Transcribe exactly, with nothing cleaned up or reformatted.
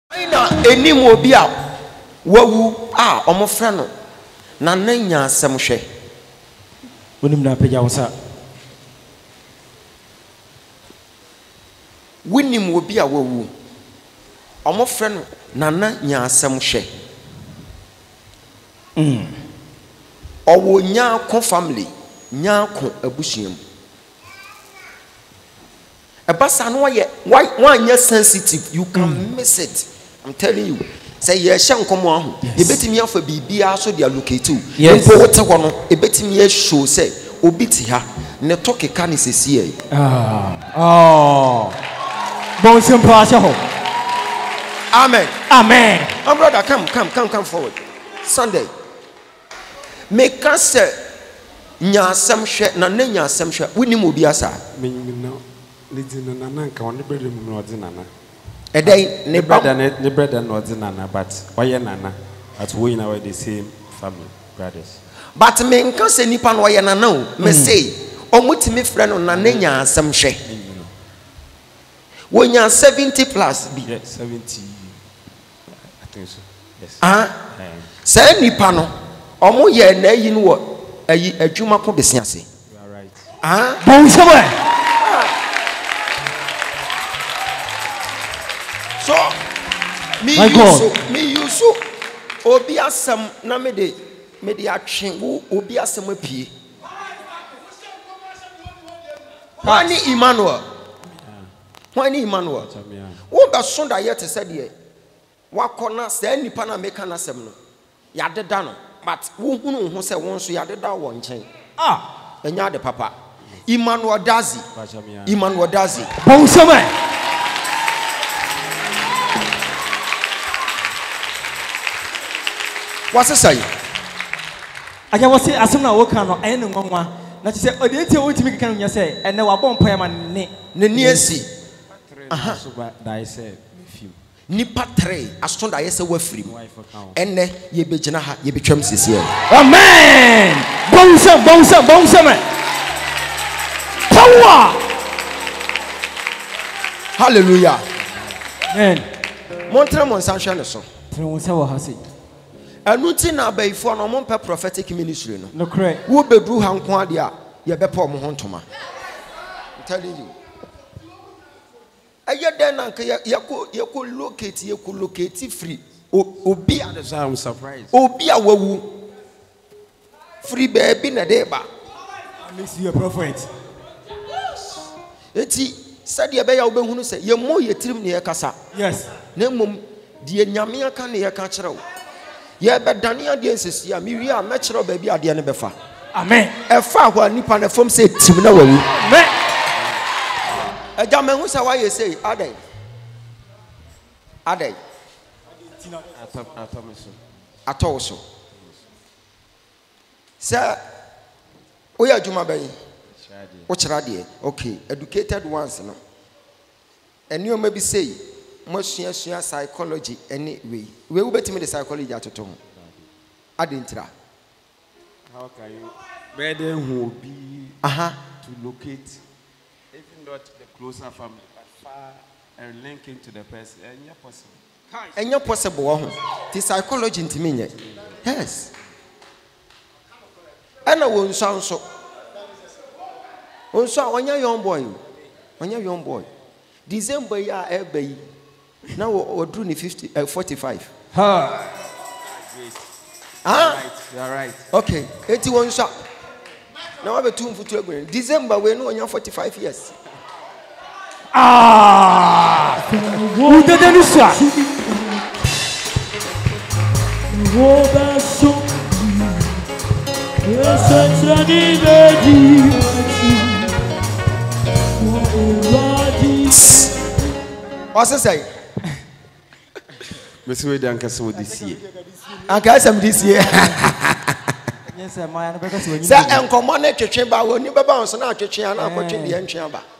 na enim obi a wawu a omofre no na nanya asem hwe wonim na pagya wo sa wonim obi a wawu omofre no na nanya asem hwe mm owo nya ko family nya ko abusuam ebasa no ye one year sensitive you can mm. miss it. I'm telling you. Say ye shan komo ahu e betimi afa bibia so de allocate mpo wote ho no e betimi e show say obi ti ha ne to keka ne sesi e ah oh bon simple asho ho amen amen my brother come come come come forward Sunday make us nya asem hwe na na nya asem hwe woni mo bi asa me no le dina na na nka woni brother mu no dina na e dey ne brother ne brother no dina na but oye nana at we in our the same family brothers but me nka se nipa no oye nana o me say omutimi frɛ no na na nya asem hwe wonya seventy plus bi yeah seventy I think so yes ah say nipa no omo ye na yi no wo ayi adwuma ko besi ase you are right ah bon sama so me use me use obi asem na me de me de atwe wo obi asem apie wani Emmanuel wani Emmanuel wo be so da ye te se de wakona se nipa na meka na asem no ya deda no but wo hunu ho se won so ya deda wo nchen ah enya de papa Emmanuel Dazi Emmanuel Dazi bon sama what's say aja wose asem na wo kan no aye ne nwanwa na ti se odienti o ntimi kan nya se ene wa bon paya ma ne ne ni asi aha so ba dai say film nipa three aston da yese wafrim enne ye begina ha ye betwam sisi e amen bonsa bonsa bonsa man power hallelujah amen montre mon sanhwe ne so tre won se wo ha se anuti na abaifo no mo pe prophetic ministry no no correct wo bedru ha nko ade a ye bepa mo ho ntoma I'm telling you aye den na nka ye ko ye ko locate ye ko locate free obi a so I'm surprised obi a wawu free baby na dey ba I miss you a prophet eti said ye be ya obehunu se ye mo ye tirim ne ye kasa yes na mom die nyame aka ne ye ka kire wo ye be dane ade nsesi a mi wi a me kire ba bi ade ne befa amen e fa ho nipa na fom se tim na wawu amen eja me hu se wa ye say adai adai atop atop so atop so sa oya juma bayi o kira de okay educated ones no eni o ma bi say mo sua sua psychology any way we wo betimi the psychology atoto ho adentira how can you better who be aha to locate even not the closer family but far and linking to the person and yeah possible enya possible wo ho the psychology ntimi nye yes ana won sanso onso onya young boy onya young boy December ya ebe yi na wo odru ni fifty uh, forty-five ha ah you are right okay eti won sha na wa betu mfutu egun December we no onya forty-five years ah u de de nusa wo ba so yes tradi de what's it say Mister we dan kase wo this year anka sam this year yes my na be kase wo say enkomo na twetwe ba wo ni baba on so na twetwe na akotwe de entwe ba